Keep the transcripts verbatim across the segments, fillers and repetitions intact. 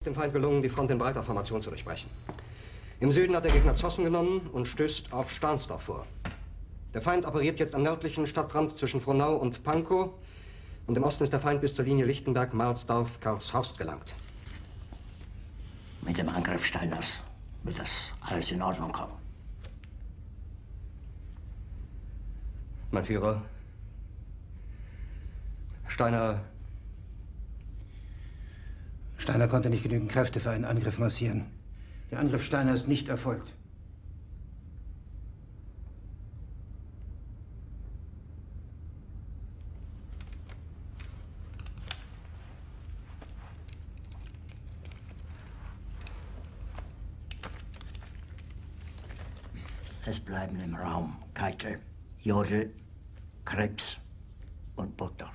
dem Feind gelungen, die Front in breiter Formation zu durchbrechen. Im Süden hat der Gegner Zossen genommen und stößt auf Stahnsdorf vor. Der Feind operiert jetzt am nördlichen Stadtrand zwischen Frohnau und Pankow. Und im Osten ist der Feind bis zur Linie Lichtenberg-Marsdorf-Karlshorst gelangt. Mit dem Angriff Steiners wird das alles in Ordnung kommen. Mein Führer, Steiner... Steiner konnte nicht genügend Kräfte für einen Angriff massieren. Der Angriff Steiner ist nicht erfolgt. Es bleiben im Raum Keitel, Jodl, Krebs und Burgdorf.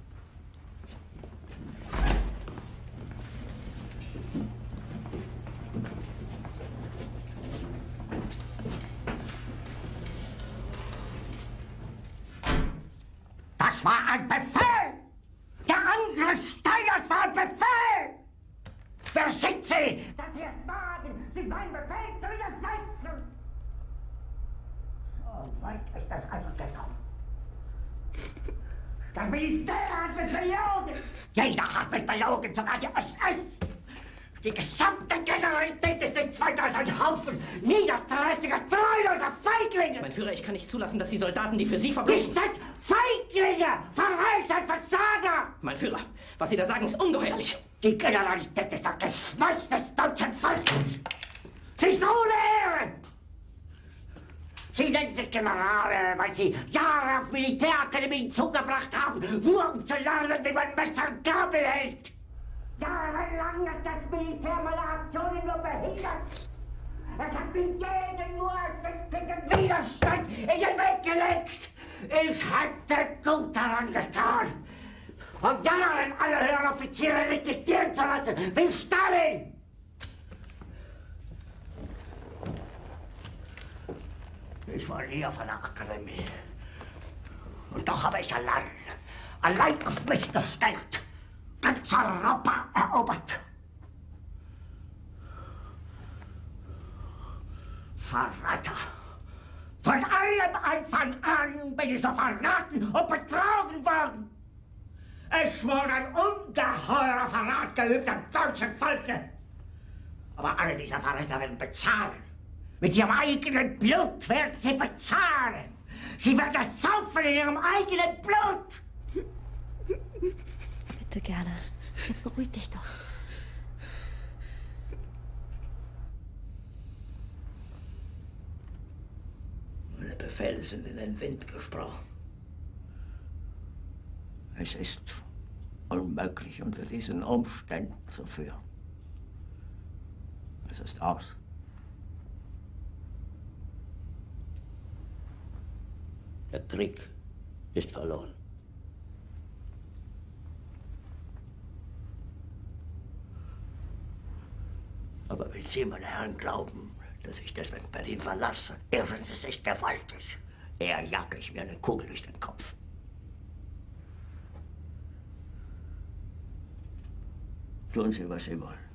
Das war ein Befehl! Der Angriff Steiners war ein Befehl! Wer sind Sie, dass Sie es wagen, sich meinen Befehl zu widersetzen? So weit ist das also gekommen. Das Militär hat mich belogen! Jeder hat mich belogen, sogar die S S! Die gesamte Generalität ist nichts weiter als ein Haufen niederträchtiger, treuloser Feiglinge! Mein Führer, ich kann nicht zulassen, dass die Soldaten, die für Sie verbringen... Nicht als Feiglinge! Verreiter, Versager! Mein Führer, was Sie da sagen, ist ungeheuerlich. Die Generalität ist das Geschmolz des deutschen Volkes! Sie ist ohne Ehre! Sie nennen sich Generale, weil Sie Jahre auf Militärakademien zugebracht haben, nur um zu lernen, wie man Messer und Gabel hält! Jahrelang hat das Militär meine Aktionen nur behindert. Es hat mir jeden nur ersichtlichen Widerstand in den Weg gelegt. Ich hätte gut daran getan, von Jahren alle höheren Offiziere liquidieren zu lassen, wie Stalin. Ich war nie auf einer Akademie. Und doch habe ich allein, allein auf mich gestellt, ganz Europa erobert. Verräter! Von allem Anfang an bin ich so verraten und betrogen worden. Es wurde ein ungeheurer Verrat geübt am deutschen Volke. Aber alle diese Verräter werden bezahlen. Mit ihrem eigenen Blut werden sie bezahlen. Sie werden das saufen in ihrem eigenen Blut. Bitte gerne. Jetzt beruhig dich doch. Meine Befehle sind in den Wind gesprochen. Es ist unmöglich, unter diesen Umständen zu führen. Es ist aus. Der Krieg ist verloren. Aber wenn Sie, meine Herren, glauben, dass ich deswegen Berlin verlasse, irren Sie sich gewaltig. Eher jage ich mir eine Kugel durch den Kopf. Tun Sie, was Sie wollen.